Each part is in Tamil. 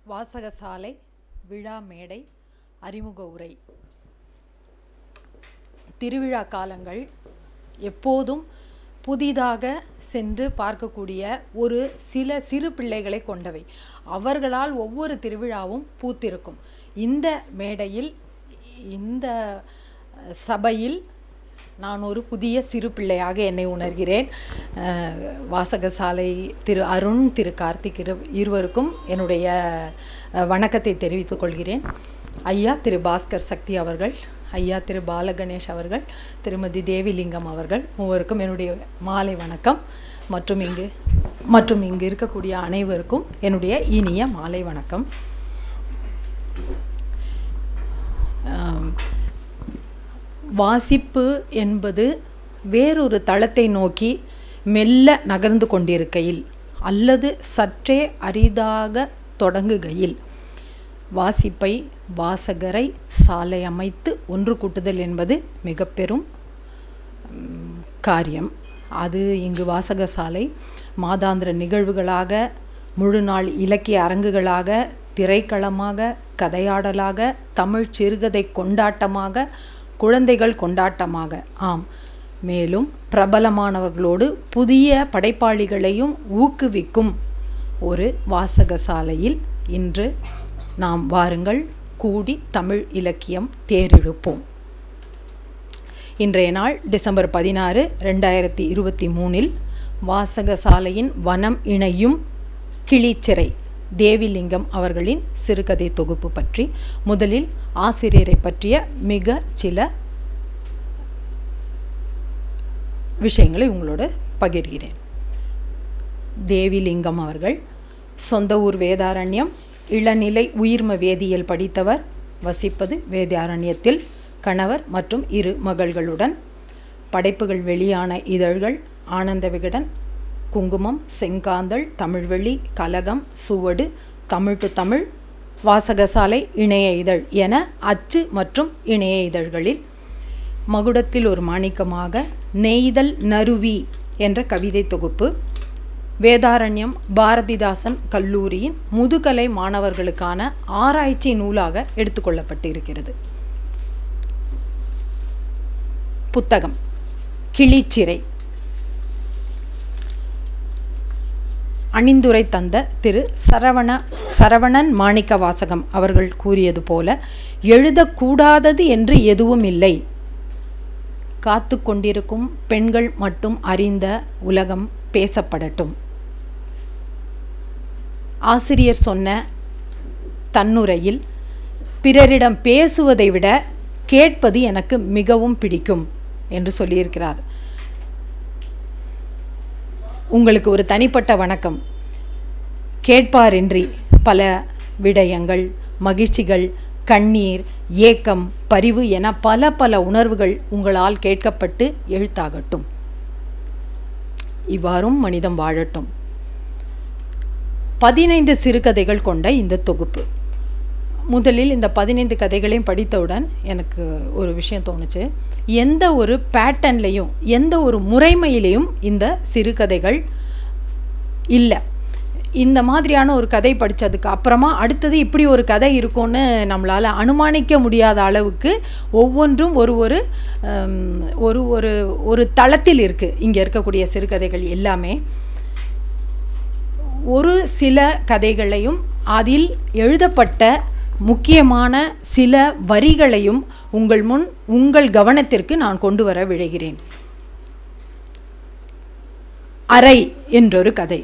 வாசகசாலை விழா மேடை அறிமுக உரை. திருவிழா காலங்கள் எப்போதும் புதிதாக சென்று பார்க்கக்கூடிய ஒரு சிறு பிள்ளைகளை கொண்டவை. அவர்களால் ஒவ்வொரு திருவிழாவும் பூத்திருக்கும். இந்த மேடையில், இந்த சபையில் நான் ஒரு புதிய சிறு பிள்ளையாக என்னை உணர்கிறேன். வாசகசாலை திரு அருண், திரு கார்த்திக் இருவருக்கும் என்னுடைய வணக்கத்தை தெரிவித்துக் கொள்கிறேன். ஐயா திரு பாஸ்கர் சக்தி அவர்கள், ஐயா திரு பாலகணேஷ் அவர்கள், திருமதி தேவிலிங்கம் அவர்கள் மூவருக்கும் என்னுடைய மாலை வணக்கம். மற்றும் இங்கு இருக்கக்கூடிய அனைவருக்கும் என்னுடைய இனிய மாலை வணக்கம். வாசிப்பு என்பது வேறொரு தளத்தை நோக்கி மெல்ல நகர்ந்து கொண்டிருக்கையில் அல்லது சற்றே அரிதாக தொடங்குகையில் வாசிப்பை, வாசகரை சாலை அமைத்து ஒன்று கூட்டுதல் என்பது மிக பெரும் காரியம். அது இங்கு வாசகசாலை மாதாந்திர நிகழ்வுகளாக, முழு நாள் இலக்கிய அரங்குகளாக, திரைக்களமாக, கதையாடலாக, தமிழ் சிறுகதை கொண்டாட்டமாக, குழந்தைகள் கொண்டாட்டமாக, மேலும் பிரபலமானவர்களோடு புதிய படைப்பாளிகளையும் ஊக்குவிக்கும் ஒரு வாசகசாலையில் இன்று நாம் வாருங்கள் கூடி தமிழ் இலக்கியம் தேரிழுப்போம். இன்றைய நாள் டிசம்பர் 16, 2023 வாசகசாலையின் வனம் இணையும் கிளிச்சிறை தேவிலிங்கம் அவர்களின் சிறுகதை தொகுப்பு பற்றி, முதலில் ஆசிரியரை பற்றிய மிக சில விஷயங்களை உங்களோடு பகிர்கிறேன். தேவிலிங்கம் அவர்கள் சொந்த ஊர் வேதாரண்யம், இளநிலை உயிர்ம வேதியியல் படித்தவர். வசிப்பது வேதாரண்யத்தில், கணவர் மற்றும் 2 மகள்களுடன். படைப்புகள் வெளியான இதழ்கள் ஆனந்த விகடன், குங்குமம், செங்காந்தள், தமிழ்வெளி, கலகம், சுவடு, தமிழ் டு தமிழ், வாசகசாலை இணைய இதழ் என அச்சு மற்றும் இணைய இதழ்களில். மகுடத்தில் ஒரு மாணிக்கமாக, நெய்தல் நறுவி என்ற கவிதை தொகுப்பு வேதாரண்யம் பாரதிதாசன் கல்லூரியின் முதுகலை மாணவர்களுக்கான ஆராய்ச்சி நூலாக எடுத்துக்கொள்ளப்பட்டிருக்கிறது. புத்தகம் கிளிச்சிறை. அணிந்துரை தந்த திரு சரவணன் மாணிக்க வாசகம் அவர்கள் கூறியது போல, எழுதக்கூடாதது என்று எதுவும் இல்லை. காத்து கொண்டிருக்கும் பெண்கள் மட்டும் அறிந்த உலகம் பேசப்படட்டும். ஆசிரியர் சொன்ன தன்னுரையில், பிறரிடம் பேசுவதை விட கேட்பது எனக்கு மிகவும் பிடிக்கும் என்று சொல்லியிருக்கிறார். உங்களுக்கு ஒரு தனிப்பட்ட வணக்கம். கேட்பாரின்றி பல விடயங்கள், மகிழ்ச்சிகள், கண்ணீர், ஏக்கம், பரிவு என பல உணர்வுகள் உங்களால் கேட்கப்பட்டு எழுத்தாகட்டும். இவ்வாறும் மனிதம் வாழட்டும். 15 சிறுகதைகள் கொண்ட இந்த தொகுப்பு. முதலில் இந்த 15 கதைகளையும் படித்தவுடன் எனக்கு ஒரு விஷயம் தோணுச்சு. எந்த ஒரு பேட்டர்ன்லையும், எந்த ஒரு முறைமையிலையும் இந்த சிறுகதைகள் இல்லை. இந்த மாதிரியான ஒரு கதை படித்ததுக்கு அப்புறமா அடுத்தது இப்படி ஒரு கதை இருக்கும்னு நம்மளால் அனுமானிக்க முடியாத அளவுக்கு ஒவ்வொன்றும் ஒரு தளத்தில் இருக்குது. இங்கே இருக்கக்கூடிய சிறுகதைகள் எல்லாமே ஒரு சில கதைகளையும் அதில் எழுதப்பட்ட முக்கியமான சில வரிகளையும் உங்கள் கவனத்திற்கு நான் கொண்டு வர விழைகிறேன். அறை என்றொரு கதை.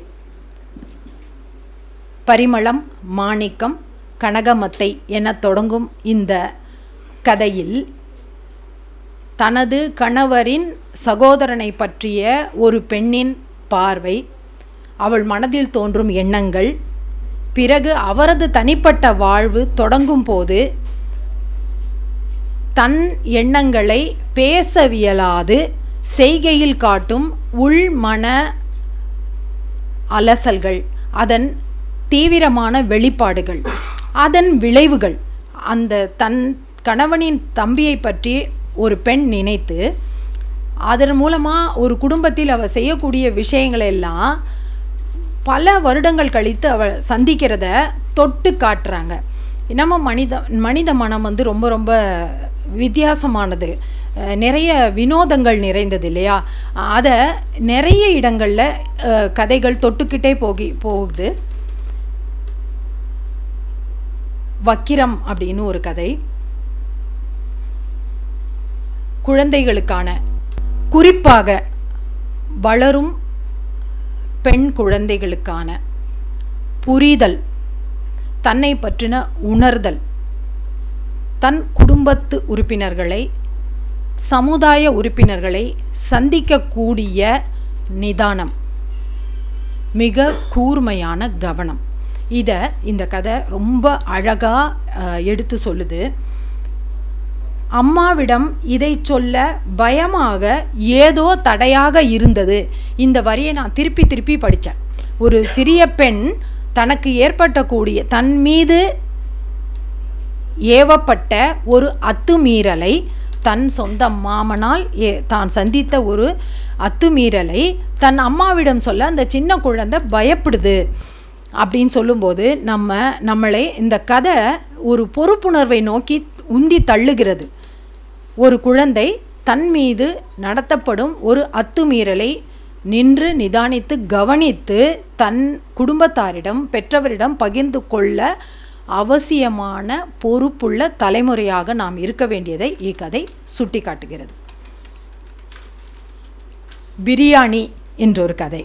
பரிமளம், மாணிக்கம், கனகமத்தை என தொடங்கும் இந்த கதையில் தனது கணவரின் சகோதரனை பற்றிய ஒரு பெண்ணின் பார்வை, அவள் மனதில் தோன்றும் எண்ணங்கள், பிறகு அவரது தனிப்பட்ட வாழ்வு தொடங்கும் போது தன் எண்ணங்களை பேசவியலாது செய்கையில் காட்டும் உள்மன அலசல்கள், அதன் தீவிரமான வெளிப்பாடுகள், அதன் விளைவுகள். அந்த தன் கணவனின் தம்பியை பற்றி ஒரு பெண் நினைத்து அதன் மூலமாக ஒரு குடும்பத்தில் அவள் செய்யக்கூடிய விஷயங்களெல்லாம் பல வருடங்கள் கழித்து அவள் சந்திக்கிறத தொட்டு காட்டுறாங்க. நம்ம மனித மனம் வந்து ரொம்ப ரொம்ப வித்தியாசமானது, நிறைய வினோதங்கள் நிறைந்தது இல்லையா? அதை நிறைய இடங்களில் கதைகள் தொட்டுக்கிட்டே போகுது. வக்கிரம் அப்படின்னு ஒரு கதை, குழந்தைகளுக்கான, குறிப்பாக வளரும் பெண் குழந்தைகளுக்கான புரிதல், தன்னை பற்றின உணர்தல், தன் குடும்பத்து உறுப்பினர்களை, சமுதாய உறுப்பினர்களை சந்திக்கக்கூடிய நிதானம், மிக கூர்மையான கவனம். இதை இந்த கதை ரொம்ப அழகாக எடுத்து சொல்லுது. அம்மாவிடம் இதை சொல்ல பயமாக ஏதோ தடையாக இருந்தது. இந்த வரியை நான் திருப்பி திருப்பி படித்தேன். ஒரு சிறிய பெண் தனக்கு ஏற்பட்டக்கூடிய, தன் மீது ஏவப்பட்ட ஒரு அத்துமீறலை, தன் சொந்த மாமனால் தான் சந்தித்த ஒரு அத்துமீறலை தன் அம்மாவிடம் சொல்ல அந்த சின்ன குழந்தை பயப்படுது அப்படின்னு சொல்லும்போது நம்மளை இந்த கதை ஒரு பொறுப்புணர்வை நோக்கி உந்தி தள்ளுகிறது. ஒரு குழந்தை தன் மீது நடத்தப்படும் ஒரு அத்துமீறலை நின்று நிதானித்து கவனித்து தன் குடும்பத்தாரிடம், பெற்றவரிடம் பகிர்ந்து கொள்ள அவசியமான பொறுப்புள்ள தலைமுறையாக நாம் இருக்க வேண்டியதை இக்கதை சுட்டி காட்டுகிறது. பிரியாணி என்றொரு கதை.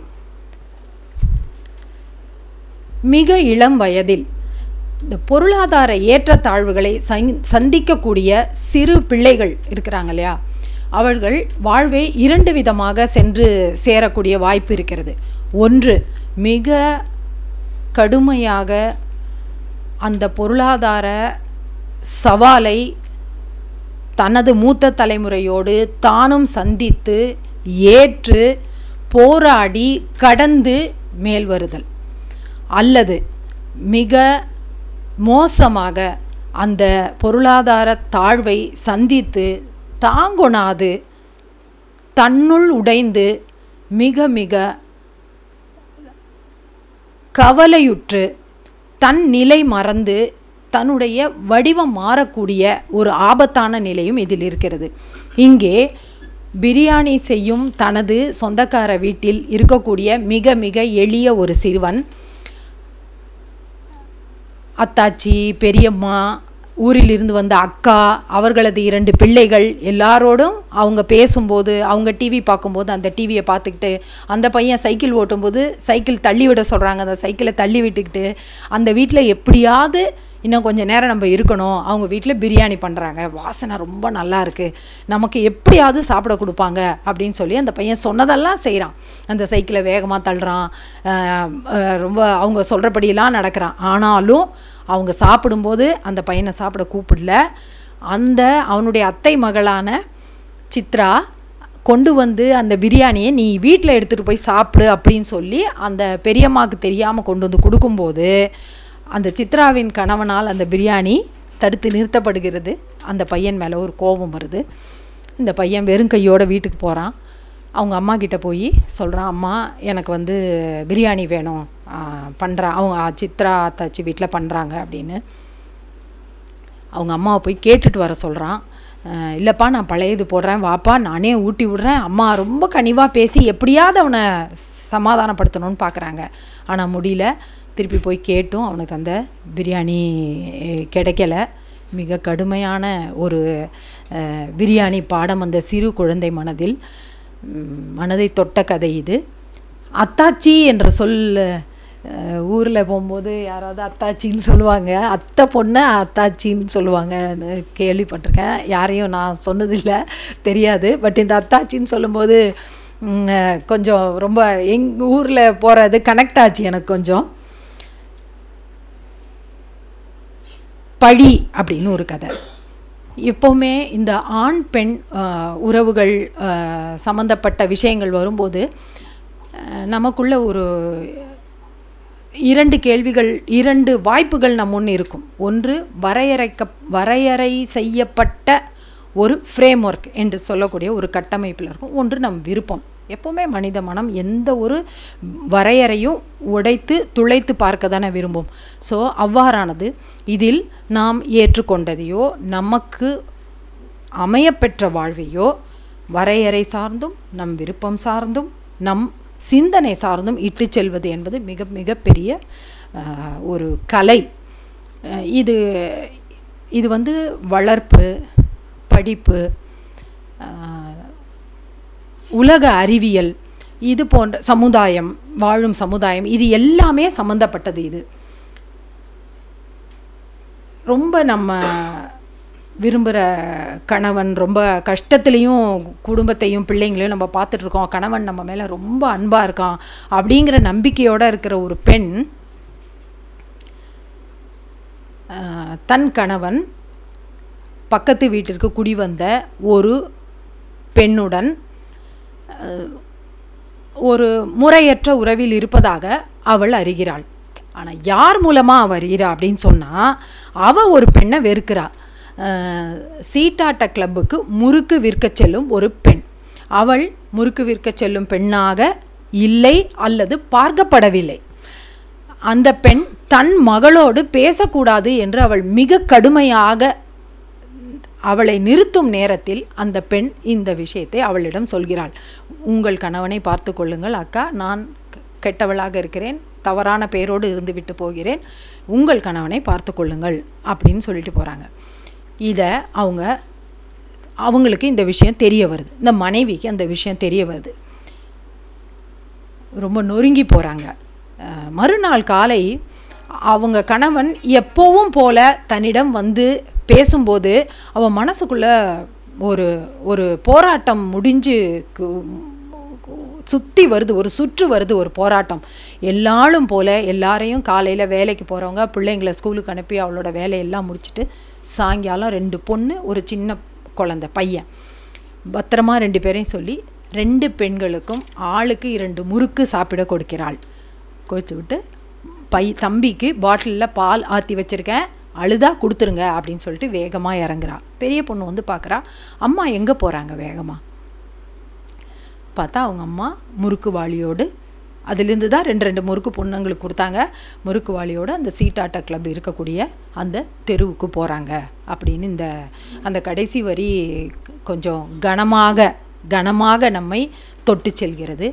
மிக இளம் வயதில் இந்த பொருளாதார ஏற்றத்தாழ்வுகளை சந்திக்கக்கூடிய சிறு பிள்ளைகள் இருக்கிறாங்க இல்லையா, அவர்கள் வாழ்வை 2 விதமாக சென்று சேரக்கூடிய வாய்ப்பு இருக்கிறது. ஒன்று, மிக கடுமையாக அந்த பொருளாதார சவாலை தனது மூத்த தலைமுறையோடு தானும் சந்தித்து ஏற்று போராடி கடந்து மேல் வருதல். அல்லது மிக மோசமாக அந்த பொருளாதார தாழ்வை சந்தித்து தாங்கொணாது தன்னுள் உடைந்து மிக மிக கவலையுற்று தன் நிலை மறந்து தன்னுடைய வடிவம் மாறக்கூடிய ஒரு ஆபத்தான நிலையும் இதில் இருக்கிறது. இங்கே பிரியாணி செய்யும் தனது சொந்தக்கார வீட்டில் இருக்கக்கூடிய மிக மிக எளிய ஒரு சிறுவன், அத்தாச்சி, பெரியம்மா, ஊரிலிருந்து வந்த அக்கா, அவர்களது 2 பிள்ளைகள் எல்லாரோடும் அவங்க பேசும்போது, அவங்க டிவி பார்க்கும்போது அந்த டிவியை பார்த்துக்கிட்டு, அந்த பையன் சைக்கிள் ஓட்டும்போது சைக்கிள் தள்ளி விட சொல்கிறாங்க, அந்த சைக்கிளை தள்ளி விட்டுக்கிட்டு அந்த வீட்டில் எப்படியாவது இன்னும் கொஞ்சம் நேரம் நம்ம இருக்கணும், அவங்க வீட்டில் பிரியாணி பண்ணுறாங்க, வாசனை ரொம்ப நல்லா இருக்குது, நமக்கு எப்படியாவது சாப்பிட கொடுப்பாங்க அப்படின்னு சொல்லி அந்த பையன் சொன்னதெல்லாம் செய்கிறான். அந்த சைக்கிளை வேகமாக தள்ளுறான், ரொம்ப அவங்க சொல்கிறபடியெல்லாம் நடக்கிறான். ஆனாலும் அவங்க சாப்பிடும்போது அந்த பையனை சாப்பிட கூப்பிடல. அவனுடைய அத்தை மகளான சித்ரா கொண்டு வந்து அந்த பிரியாணியை நீ வீட்டில் எடுத்துகிட்டு போய் சாப்பிடு அப்படின்னு சொல்லி அந்த பெரியம்மாவுக்கு தெரியாமல் கொண்டு வந்து கொடுக்கும்போது அந்த சித்ராவின் கணவனால் அந்த பிரியாணி தடுத்து நிறுத்தப்படுகிறது. அந்த பையன் மேலே ஒரு கோபம் வருது. இந்த பையன் வெறும் கையோடு வீட்டுக்கு போகிறான். அவங்க அம்மா கிட்ட போய் சொல்கிறான், அம்மா எனக்கு வந்து பிரியாணி வேணும், அவங்க சித்ரா அத்தாச்சி வீட்டில் பண்ணுறாங்க அப்படின்னு. அவங்க அம்மாவை போய் கேட்டுட்டு வர சொல்கிறான். இல்லைப்பா, நான் பழையது போடுறேன், வாப்பா நானே ஊட்டி விடுறேன். அம்மா ரொம்ப கனிவாக பேசி எப்படியாவது அவனை சமாதானப்படுத்தணும்னு பார்க்குறாங்க. ஆனால் முடியல. திருப்பி போய் கேட்டும் அவனுக்கு அந்த பிரியாணி கிடைக்கல. மிக கடுமையான ஒரு பிரியாணி பாடம் அந்த சிறு குழந்தை மனதை தொட்ட கதை இது. அத்தாச்சி என்ற சொல் ஊரில் போகும்போது யாராவது அத்தாச்சின்னு சொல்லுவாங்க, அத்தை பொண்ணை அத்தாச்சின்னு சொல்லுவாங்க, கேள்விப்பட்டிருக்கேன். யாரையும் நான் சொன்னதில்லை, தெரியாது. பட் இந்த அத்தாச்சின்னு சொல்லும்போது கொஞ்சம் ரொம்ப எங்கள் ஊரில் போகிறது கனெக்ட் ஆச்சு எனக்கு கொஞ்சம். பழி அப்படின்னு ஒரு கதை. எப்போவுமே இந்த ஆண் பெண் உறவுகள் சம்மந்தப்பட்ட விஷயங்கள் வரும்போது நமக்குள்ள ஒரு 2 கேள்விகள், 2 வாய்ப்புகள் நம் முன் இருக்கும். ஒன்று, வரையறை செய்யப்பட்ட ஒரு ஃப்ரேம் ஒர்க் என்று சொல்லக்கூடிய ஒரு கட்டமைப்பில் இருக்கும். ஒன்று, நம் விருப்பம். எப்போவுமே மனித மனம் எந்த ஒரு வரையறையும் உடைத்து துளைத்து பார்க்க தானே விரும்பும். ஸோ அவ்வாறானது இதில் நாம் ஏற்றுக்கொண்டதையோ நமக்கு அமையப்பெற்ற வாழ்வையோ வரையறை சார்ந்தும் நம் விருப்பம் சார்ந்தும் நம் சிந்தனை சார்ந்தும் இட்டு செல்வது என்பது மிக மிக பெரிய ஒரு கலை. இது வந்து வளர்ப்பு, படிப்பு, உலக அறிவியல், இது போன்ற சமுதாயம், வாழும் சமுதாயம், இது எல்லாமே சம்மந்தப்பட்டது. இது ரொம்ப நம்ம விரும்புகிற கணவன் ரொம்ப கஷ்டத்துலேயும் குடும்பத்தையும் பிள்ளைங்களையும் நம்ம பார்த்துட்ருக்கோம், கணவன் நம்ம மேலே ரொம்ப அன்பாக இருக்கான் அப்படிங்கிற நம்பிக்கையோடு இருக்கிற ஒரு பெண் தன் கணவன் பக்கத்து வீட்டிற்கு குடி வந்த ஒரு பெண்ணுடன் ஒரு முறையற்ற உறவில் இருப்பதாக அவள் அறிகிறாள். ஆனால் யார் மூலமாக அவள் அறிகிறா அப்படின்னு சொன்னால், அவள் ஒரு பெண்ணை வெறுக்கிறா. சீட்டாட்ட கிளப்புக்கு முறுக்கு விற்க செல்லும் ஒரு பெண். அவள் முறுக்கு விற்க செல்லும் பெண்ணாக இல்லை அல்லது பார்க்கப்படவில்லை. அந்த பெண் தன் மகளோடு பேசக்கூடாது என்று அவள் மிக கடுமையாக அவளை நிறுத்தும் நேரத்தில் அந்த பெண் இந்த விஷயத்தை அவளிடம் சொல்கிறாள். உங்கள் கணவனை பார்த்து கொள்ளுங்கள் அக்கா, நான் கெட்டவளாக இருக்கிறேன், தவறான பெயரோடு இருந்து விட்டு போகிறேன், உங்கள் கணவனை பார்த்து கொள்ளுங்கள் அப்படின்னு சொல்லிட்டு போகிறாங்க. இதை அவங்களுக்கு இந்த விஷயம் தெரிய வருது, இந்த மனைவிக்கு அந்த விஷயம் தெரிய வருது. ரொம்ப நொறுங்கி போகிறாங்க. மறுநாள் காலை அவங்க கணவன் எப்போவும் போல தன்னிடம் வந்து பேசும்போது அவன் மனசுக்குள்ளே ஒரு போராட்டம் முடிஞ்சு சுற்றி வருது, ஒரு சுற்று வருது, ஒரு போராட்டம். எல்லாரும் போல் எல்லாரையும் காலையில் வேலைக்கு போகிறவங்க பிள்ளைங்களை ஸ்கூலுக்கு அனுப்பி அவளோட வேலையெல்லாம் முடிச்சுட்டு சாயங்காலம் 2 பொண்ணு ஒரு சின்ன குழந்தை பையன் பத்திரமா 2 பேரையும் சொல்லி 2 பெண்களுக்கும் ஆளுக்கு 2 முறுக்கு சாப்பிட கொடுக்கிறாள். கொடுத்து விட்டு தம்பிக்கு பாட்டிலில் பால் ஆற்றி வச்சுருக்கேன், அழுதா கொடுத்துருங்க அப்படின்னு சொல்லிட்டு வேகமாக இறங்குறா. பெரிய பொண்ணு வந்து பார்க்குறா, அம்மா எங்கே போகிறாங்க வேகமாக. பார்த்தா அவங்க அம்மா முறுக்கு வாளியோடு, அதுலேருந்து தான் 2 முறுக்கு பொண்ணுங்களுக்கு கொடுத்தாங்க, முறுக்கு வாளியோடு அந்த சீட்டாட்ட கிளப் இருக்கக்கூடிய அந்த தெருவுக்கு போகிறாங்க அப்படின்னு அந்த கடைசி வரி கொஞ்சம் கனமாக நம்மை தொட்டு செல்கிறது.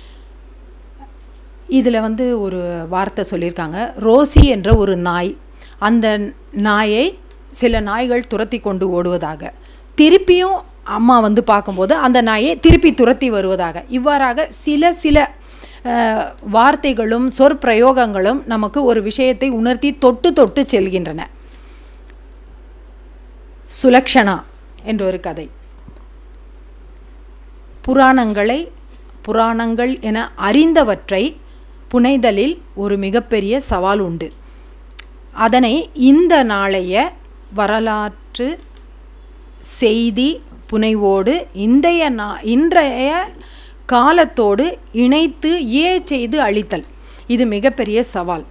இதில் வந்து ஒரு வார்த்தை சொல்லியிருக்காங்க, ரோசி என்ற ஒரு நாய், அந்த நாயை சில நாய்கள் துரத்தி கொண்டு ஓடுவதாக, திருப்பியும் அம்மா வந்து பார்க்கும்போது அந்த நாயை திருப்பி துரத்தி வருவதாக, இவ்வாறாக சில வார்த்தைகளும் சொற்பிரயோகங்களும் நமக்கு ஒரு விஷயத்தை உணர்த்தி தொட்டு செல்கின்றன. சுலக்ஷணா என்ற ஒரு கதை. புராணங்கள் என அறிந்தவற்றை புனைதலில் ஒரு மிகப்பெரிய சவால் உண்டு. அதனை இந்த நாளைய வரலாற்று செய்தி புனைவோடு இன்றைய காலத்தோடு இணைத்து செய்து அளித்தல், இது மிகப்பெரிய சவால்.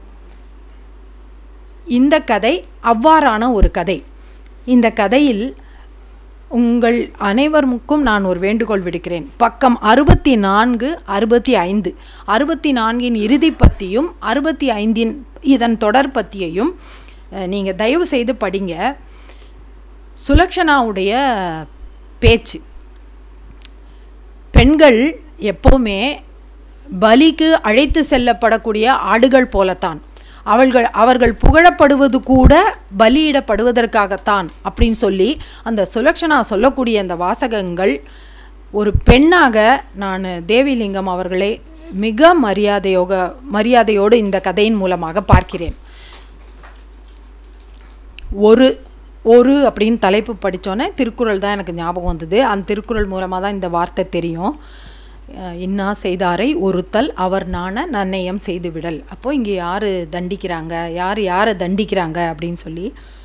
இந்த கதை அவ்வாறான ஒரு கதை. இந்த கதையில் உங்கள் அனைவருக்கும் நான் ஒரு வேண்டுகோள் விடுக்கிறேன். பக்கம் 64, 65, 64 இறுதி பத்தியும் 65 இதன் தொடர் பத்தியையும் நீங்கள் தயவு செய்து படிங்க. சுலக்ஷனாவுடைய பேச்சு, பெண்கள் எப்போவுமே பலிக்கு அழைத்து செல்லப்படக்கூடிய ஆடுகள் போலத்தான், அவர்கள் புகழப்படுவது கூட பலியிடப்படுவதற்காகத்தான் அப்படின்னு சொல்லி அந்த சுலக்ஷனா சொல்லக்கூடிய அந்த வாசகங்கள், ஒரு பெண்ணாக நான் தேவிலிங்கம் அவர்களை மிக மரியாதையோடு இந்த கதையின் மூலமாக பார்க்கிறேன். ஒரு அப்படின்னு தலைப்பு படித்தோன்னே திருக்குறள் தான் எனக்கு ஞாபகம் வந்தது. அந்த திருக்குறள் மூலமாக தான் இந்த வார்த்தை தெரியும். இன்னா செய்தாரை ஒருத்தல் அவர் நன்னயம் செய்து விடல். அப்போது இங்கே யார் தண்டிக்கிறாங்க, யாரை தண்டிக்கிறாங்க அப்படின்னு சொல்லி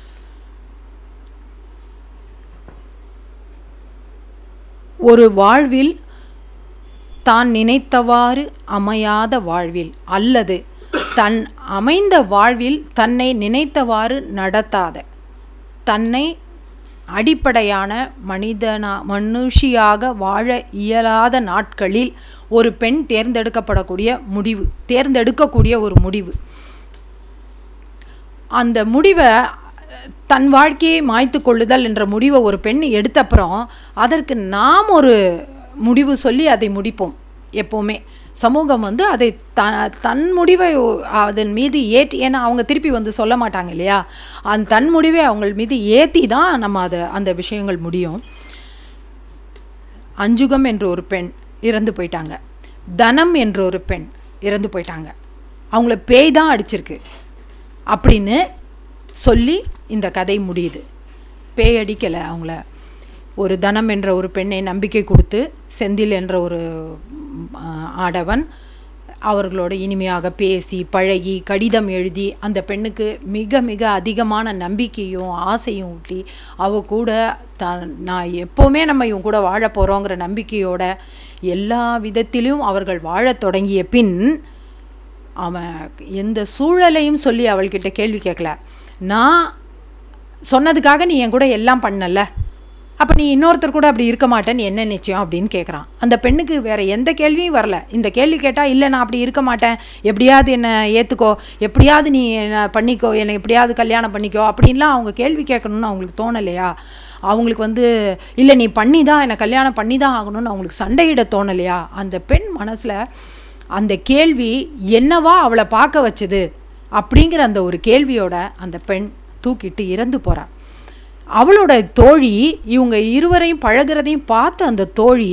ஒரு வாழ்வில் தான் நினைத்தவாறு அமையாத வாழ்வில் அல்லது தன் அமைந்த வாழ்வில் தன்னை நினைத்தவாறு நடத்தாத, தன்னை அடிப்படையான மனுஷியாக வாழ இயலாத நாட்களில் ஒரு பெண் தேர்ந்தெடுக்கக்கூடிய ஒரு முடிவு. அந்த முடிவை தன் வாழ்க்கையை மாய்த்து கொள்ளுதல் என்ற முடிவை ஒரு பெண் எடுத்தப்புறம் அதற்கு நாம் ஒரு முடிவு சொல்லி அதை முடிப்போம். எப்போவுமே சமூகம் அதை தன் முடிவை அதன் மீது ஏன்னா அவங்க திருப்பி சொல்ல மாட்டாங்க இல்லையா, தன் முடிவை அவங்க மீது ஏற்றி தான் நம்ம அந்த விஷயங்கள் முடியும். அஞ்சுகம் என்ற ஒரு பெண் இறந்து போயிட்டாங்க, தனம் என்ற ஒரு பெண் இறந்து போயிட்டாங்க, அவங்கள பேய் தான் அடிச்சிருக்கு அப்படின்னு சொல்லி இந்த கதை முடியுது. பேய் அடிக்கலை அவங்கள. ஒரு தனம் என்ற ஒரு பெண்ணை நம்பிக்கை கொடுத்து செந்தில் என்ற ஒரு ஆடவன் அவர்களோட இனிமையாக பேசி பழகி கடிதம் எழுதி அந்த பெண்ணுக்கு மிக மிக அதிகமான நம்பிக்கையும் ஆசையும் ஊட்டி அவ கூட நான் எப்போவுமே நம்ம இவங்க கூட வாழ போகிறோங்கிற நம்பிக்கையோட எல்லா விதத்திலும் அவர்கள் வாழத் தொடங்கிய பின் அவன் எந்த சூழலையும் சொல்லி அவள்கிட்ட கேள்வி கேட்கல. நான் சொன்னதுக்காக நீ என் கூட எல்லாம் பண்ணல, அப்போ நீ இன்னொருத்தர் கூட அப்படி இருக்க மாட்டேன்னு என்ன நிச்சயம் அப்படின்னு கேட்குறான். அந்த பெண்ணுக்கு வேறு எந்த கேள்வியும் வரல. இந்த கேள்வி கேட்டால் இல்லை நான் அப்படி இருக்க மாட்டேன், எப்படியாவது என்னை ஏற்றுக்கோ, எப்படியாவது நீ என்னை பண்ணிக்கோ, என்னை எப்படியாவது கல்யாணம் பண்ணிக்கோ அப்படின்லாம் அவங்க கேள்வி கேட்கணுன்னு அவங்களுக்கு தோணலையா? அவங்களுக்கு இல்லை நீ பண்ணி தான் என்னை கல்யாணம் பண்ணி தான் ஆகணும்னு அவங்களுக்கு சண்டையிட தோணலையா? அந்த பெண் மனசில் அந்த கேள்வி என்னவா அவளை பார்க்க வச்சுது அப்படிங்கிற அந்த ஒரு கேள்வியோட அந்த பெண் தூக்கிட்டு இறந்து போகிறாள். அவளோட தோழி இவங்க இருவரையும் பழகிறதையும் பார்த்து அந்த தோழி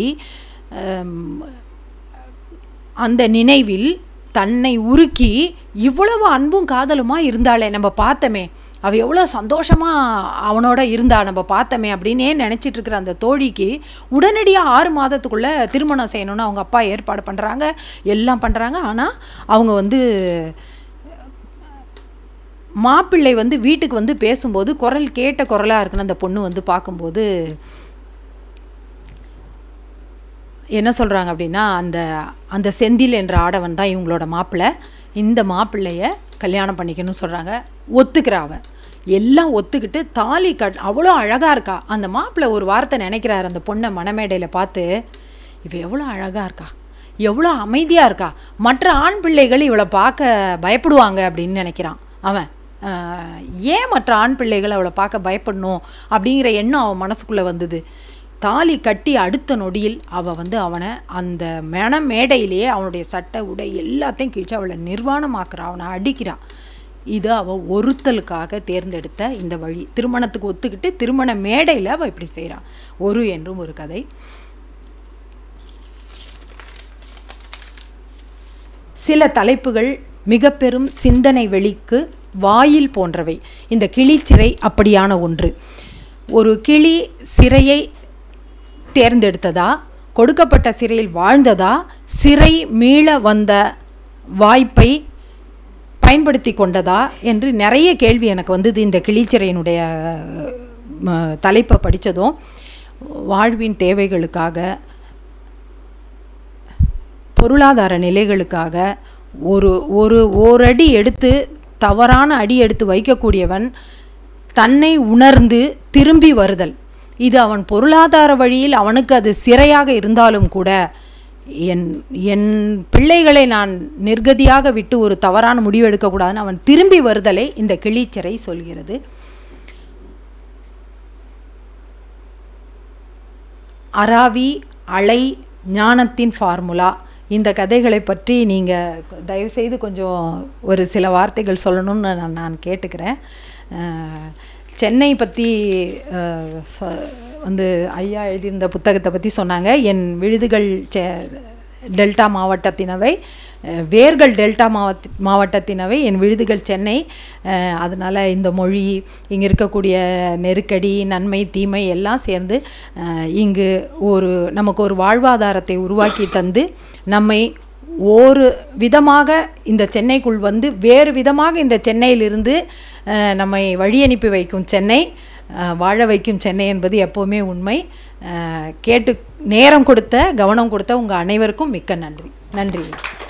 அந்த நினைவில் தன்னை உருக்கி இவ்வளவு அன்பும் காதலுமா இருந்தாளே, நம்ம பார்த்தமே, அவள் எவ்வளோ சந்தோஷமாக அவனோட இருந்தா நம்ம பார்த்தமே அப்படின்னே நினச்சிட்டு இருக்கிற அந்த தோழிக்கு உடனடியாக 6 மாதத்துக்குள்ளே திருமணம் செய்யணும்னு அவங்க அப்பா ஏற்பாடு பண்ணுறாங்க, எல்லாம் பண்ணுறாங்க. ஆனால் அவங்க மாப்பிள்ளை வீட்டுக்கு பேசும்போது குரல் கேட்ட குரலாக இருக்குன்னு அந்த பொண்ணு பார்க்கும்போது என்ன சொல்கிறாங்க அப்படின்னா, அந்த செந்தில் என்ற ஆடவன் தான் இவங்களோட மாப்பிள்ளை, இந்த மாப்பிள்ளைய கல்யாணம் பண்ணிக்கணும்னு சொல்கிறாங்க. ஒத்துக்கிறா அவ, எல்லாம் ஒத்துக்கிட்டு தாலி அவ்வளோ அழகாக இருக்கா. அந்த மாப்பிள்ளை ஒரு வார்த்தை நினைக்கிறார் அந்த பொண்ணை மணமேடையில் பார்த்து, இவ எவ்வளோ அழகாக இருக்கா, எவ்வளோ அமைதியாக இருக்கா, மற்ற ஆண் பிள்ளைகள் இவளை பார்க்க பயப்படுவாங்க அப்படின்னு நினைக்கிறான் அவன். ஏன் மற்ற ஆண் பிள்ளைகள் அவளை பார்க்க பயப்படணும் அப்படிங்கிற எண்ணம் அவன் மனசுக்குள்ளே வந்தது. தாலி கட்டி அடுத்த நொடியில் அவள் அவனை அந்த மேடையிலேயே அவனுடைய சட்டை உடை எல்லாத்தையும் கிழிச்சு அவளை நிர்வாணமாக்குறா, அவனை அடிக்கிறா. இது அவள் ஒருத்தலுக்காக தேர்ந்தெடுத்த இந்த வழி. திருமணத்துக்கு ஒத்துக்கிட்டு திருமண மேடையில் அவள் இப்படி செய்கிறான். என்றும் ஒரு கதை. சில தலைப்புகள் மிக பெரும் சிந்தனை வெளிக்கு வாயில் போன்றவை. இந்த கிளிச்சிறை அப்படியான ஒன்று. ஒரு கிளி சிறையை தேர்ந்தெடுத்ததா, கொடுக்கப்பட்ட சிறையில் வாழ்ந்ததா, சிறை மீள வந்த வாய்ப்பை பயன்படுத்தி கொண்டதா என்று நிறைய கேள்வி எனக்கு வந்தது இந்த கிளிச்சிறையினுடைய தலைப்பை படித்ததும். வாழ்வின் தேவைகளுக்காக, பொருளாதார நிலைகளுக்காக ஓரடி எடுத்து தவறான அடி எடுத்து வைக்கக்கூடியவன் தன்னை உணர்ந்து திரும்பி வருதல். இது அவன் பொருளாதார வழியில் அவனுக்கு அது சிறையாக இருந்தாலும் கூட, என் பிள்ளைகளை நான் நிர்கதியாக விட்டு ஒரு தவறான முடிவு எடுக்கக்கூடாதுன்னு அவன் திரும்பி வருதலை இந்த கிளிச்சிறை சொல்கிறது. அராவி அலை ஞானத்தின் ஃபார்முலா. இந்த கதைகளை பற்றி நீங்கள் தயவுசெய்து கொஞ்சம் ஒரு சில வார்த்தைகள் சொல்லணும்னு நான் கேட்டுக்கிறேன். சென்னை பற்றி ஐயா எழுதியிருந்த புத்தகத்தை பற்றி சொன்னாங்க. என் விழுதுகள் டெல்டா மாவட்டத்தினவை, வேர்கள் டெல்டா மாவட்டத்தினவை, என் விழுதுகள் சென்னை. அதனால் இந்த மொழி, இங்கே இருக்கக்கூடிய நெருக்கடி, நன்மை தீமை எல்லாம் சேர்ந்து இங்கு நமக்கு ஒரு வாழ்வாதாரத்தை உருவாக்கி தந்து நம்மை ஒரு விதமாக இந்த சென்னைக்குள் வேறு விதமாக இந்த சென்னையிலிருந்து நம்மை வழி அனுப்பி வைக்கும் சென்னை, வாழ வைக்கும் சென்னை என்பது எப்போவுமே உண்மை. நேரம் கொடுத்த, கவனம் கொடுத்த உங்கள் அனைவருக்கும் மிக்க நன்றி.